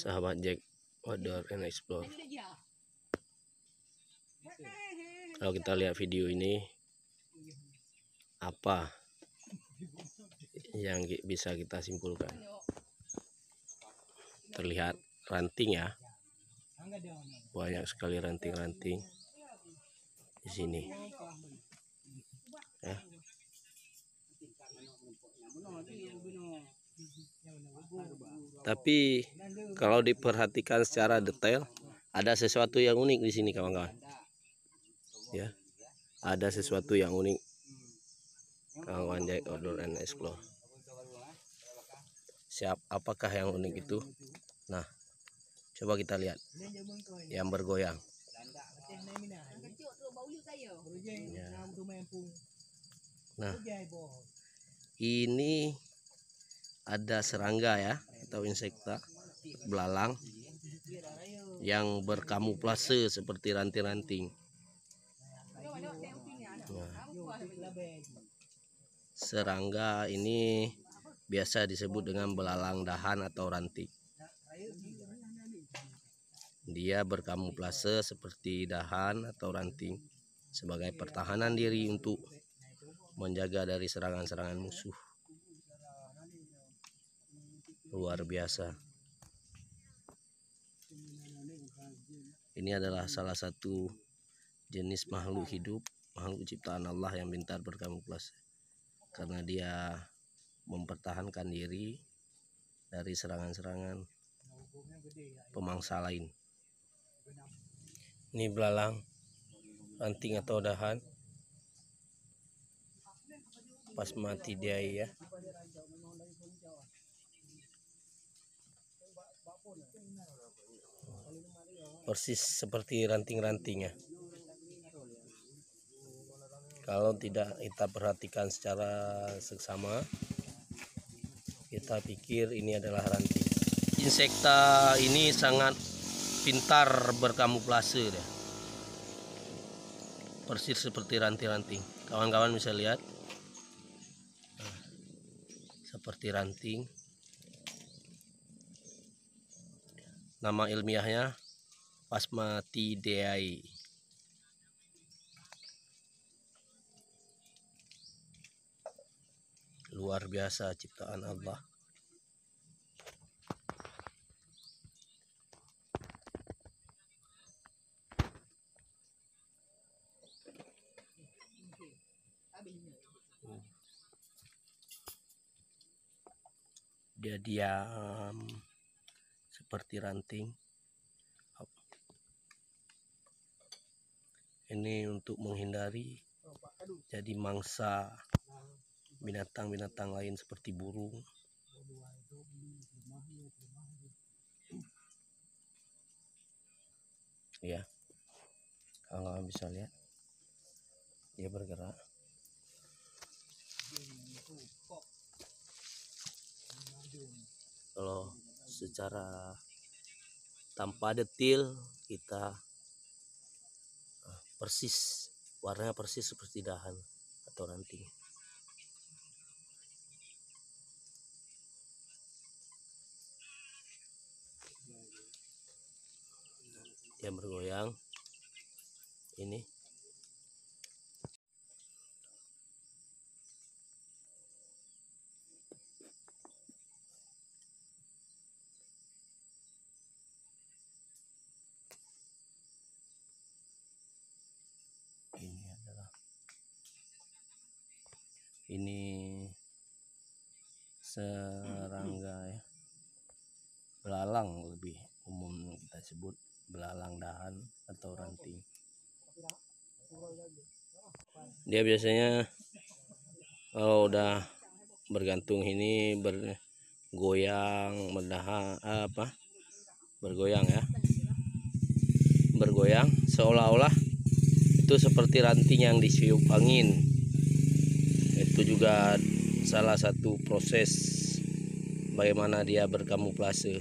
sahabat Jack Outdoor and Explore. Kalau kita lihat video ini, apa yang bisa kita simpulkan? Terlihat ranting ya, banyak sekali ranting-ranting di sini ya. Tapi kalau diperhatikan secara detail, ada sesuatu yang unik di sini kawan-kawan. Ya, ada sesuatu yang unik kawan-kawan Jack Outdoor and Explore. Apakah yang unik itu? Nah, coba kita lihat yang bergoyang. Ya. Nah, ini ada serangga ya, atau insekta belalang yang berkamuflase seperti ranting-ranting. Nah, serangga ini biasa disebut dengan belalang dahan atau ranting. Dia berkamuflase seperti dahan atau ranting sebagai pertahanan diri untuk menjaga dari serangan-serangan musuh. Luar biasa. Ini adalah salah satu jenis makhluk hidup, makhluk ciptaan Allah yang pintar berkamuflase, karena dia mempertahankan diri dari serangan-serangan pemangsa lain. Ini belalang ranting atau dahan Phasmathidae ya. Persis seperti ranting-ranting ya. Kalau tidak kita perhatikan secara seksama, kita pikir ini adalah ranting. Insekta ini sangat pintar berkamuflase deh. Persis seperti ranting-ranting. Kawan-kawan bisa lihat. Nah, seperti ranting. Nama ilmiahnya Phasmathidae. Luar biasa ciptaan Allah. Dia diam seperti ranting. Ini untuk menghindari jadi mangsa binatang-binatang lain seperti burung. Ya, kalau bisa lihat, dia bergerak. Kalau secara tanpa detil kita persis, warnanya persis seperti dahan atau ranting. Dia bergoyang. Ini serangga ya, belalang lebih umum kita sebut belalang dahan atau ranting. Dia biasanya kalau udah bergantung ini bergoyang, bergoyang ya, bergoyang seolah-olah itu seperti ranting yang disiup angin. Itu juga salah satu proses bagaimana dia berkamuflase.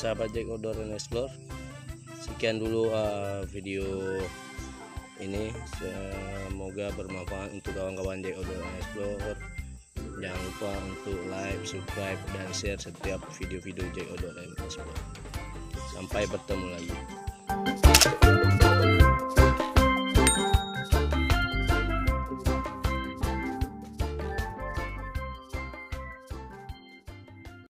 sahabat Jack Outdoor and Explore, sekian dulu video ini. Semoga bermanfaat untuk kawan-kawan Jack Outdoor and Explore. Jangan lupa untuk like, subscribe, dan share setiap video-video Jack Outdoor and Explore. Sampai bertemu lagi.